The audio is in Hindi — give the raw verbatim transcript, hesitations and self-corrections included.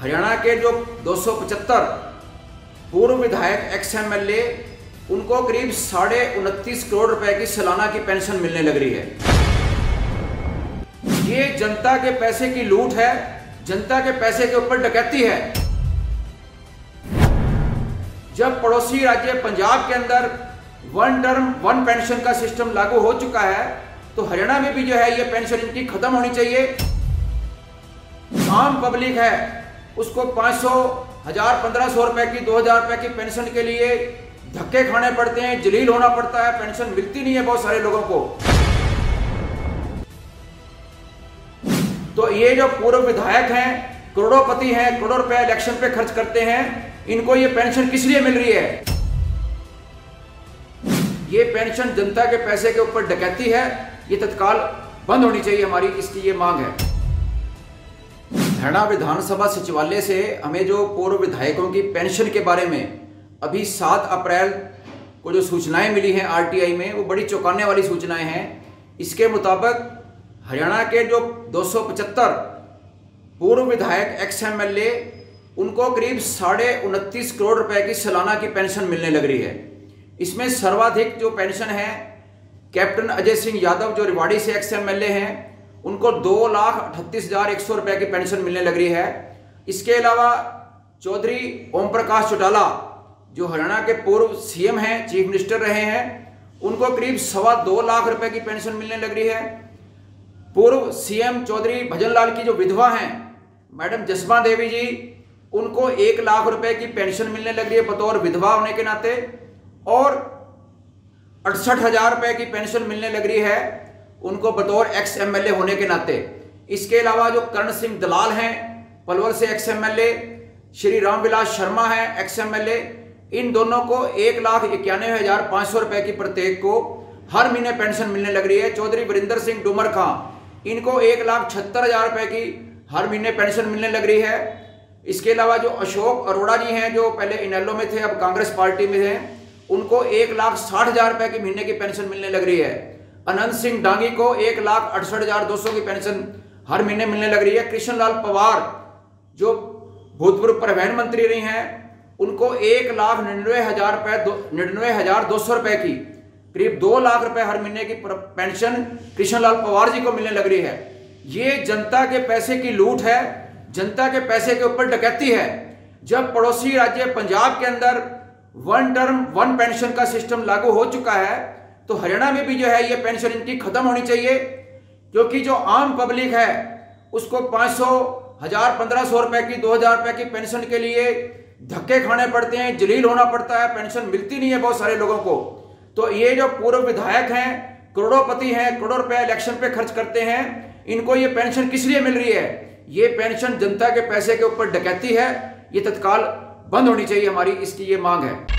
हरियाणा के जो दो सौ पचहत्तर पूर्व विधायक एक्स एम एल ए उनको करीब साढ़े उनतीस करोड़ रुपए की सालाना की पेंशन मिलने लग रही है। ये जनता के पैसे की लूट है, जनता के पैसे के ऊपर डकैती है। जब पड़ोसी राज्य पंजाब के अंदर वन टर्म वन पेंशन का सिस्टम लागू हो चुका है, तो हरियाणा में भी जो है ये पेंशन इनकी खत्म होनी चाहिए। आम पब्लिक है उसको पाँच सौ हजार पंद्रह सौ रुपए की दो हजार रुपए की पेंशन के लिए धक्के खाने पड़ते हैं, जलील होना पड़ता है, पेंशन मिलती नहीं है बहुत सारे लोगों को। तो ये जो पूर्व विधायक हैं, करोड़ोंपति हैं, करोड़ों रुपए इलेक्शन पे खर्च करते हैं, इनको ये पेंशन किस लिए मिल रही है? ये पेंशन जनता के पैसे के ऊपर डकैती है, ये तत्काल बंद होनी चाहिए, हमारी इसकी ये मांग है। हरियाणा विधानसभा सचिवालय से हमें जो पूर्व विधायकों की पेंशन के बारे में अभी सात अप्रैल को जो सूचनाएं मिली हैं आर टी आई में, वो बड़ी चौंकाने वाली सूचनाएं हैं। इसके मुताबिक हरियाणा के जो दो सौ पचहत्तर पूर्व विधायक एक्स एम एल ए उनको करीब साढ़े उनतीस करोड़ रुपए की सालाना की पेंशन मिलने लग रही है। इसमें सर्वाधिक जो पेंशन है कैप्टन अजय सिंह यादव जो रेवाड़ी से एक्स एम एल ए हैं, उनको दो लाख अठतीस हजार एक सौ रुपए की पेंशन मिलने लग रही है। इसके अलावा चौधरी ओम प्रकाश चौटाला जो हरियाणा के पूर्व सी एम हैं, चीफ मिनिस्टर रहे हैं, उनको करीब सवा दो लाख रुपए की पेंशन मिलने लग रही है। पूर्व सी एम चौधरी भजनलाल की जो विधवा हैं मैडम जसमा देवी जी, उनको एक लाख रुपए की पेंशन मिलने लग रही है बतौर विधवा होने के नाते, और अड़सठ हजार रुपए की पेंशन मिलने लग रही है उनको बतौर एक्स एम एल ए होने के नाते। इसके अलावा जो करण सिंह दलाल हैं पलवल से ex M L A, Shri Ramvilas Sharma हैं एक्स एम एल ए, इन दोनों को एक लाख इक्यानवे हजार पाँच सौ रुपए की प्रत्येक को हर महीने पेंशन मिलने लग रही है। चौधरी वरिंदर सिंह डूमर खां, इनको एक लाख छहत्तर हजार रुपए की हर महीने पेंशन मिलने लग रही है। इसके अलावा जो अशोक अरोड़ा जी हैं जो पहले इनेलो में थे अब कांग्रेस पार्टी में हैं, उनको एक लाख साठ हजार रुपए की महीने की पेंशन मिलने लग रही है। अनंत सिंह डांगी को एक लाख अड़सठ हजार दो सौ की पेंशन हर महीने मिलने लग रही है। कृष्ण लाल पवार जो भूतपूर्व परिवहन मंत्री रही हैं, उनको एक लाख निन्यानवे हजार रुपए निन्यानवे हजार दो सौ रुपए की करीब दो लाख रुपए हर महीने की पेंशन कृष्ण लाल पवार जी को मिलने लग रही है। ये जनता के पैसे की लूट है, जनता के पैसे के ऊपर डकैती है। जब पड़ोसी राज्य पंजाब के अंदर वन टर्म वन पेंशन का सिस्टम लागू हो चुका है, तो हरियाणा में भी जो है ये पेंशन इनकी खत्म होनी चाहिए, क्योंकि जो आम पब्लिक है उसको पाँच सौ हजार पंद्रह सौ रुपए की दो हजार रुपए की पेंशन के लिए धक्के खाने पड़ते हैं, जलील होना पड़ता है, पेंशन मिलती नहीं है बहुत सारे लोगों को। तो ये जो पूर्व विधायक हैं, करोड़ोंपति हैं, करोड़ों रुपए इलेक्शन पे खर्च करते हैं, इनको ये पेंशन किस लिए मिल रही है? ये पेंशन जनता के पैसे के ऊपर डकैती है, ये तत्काल बंद होनी चाहिए, हमारी इसकी ये मांग है।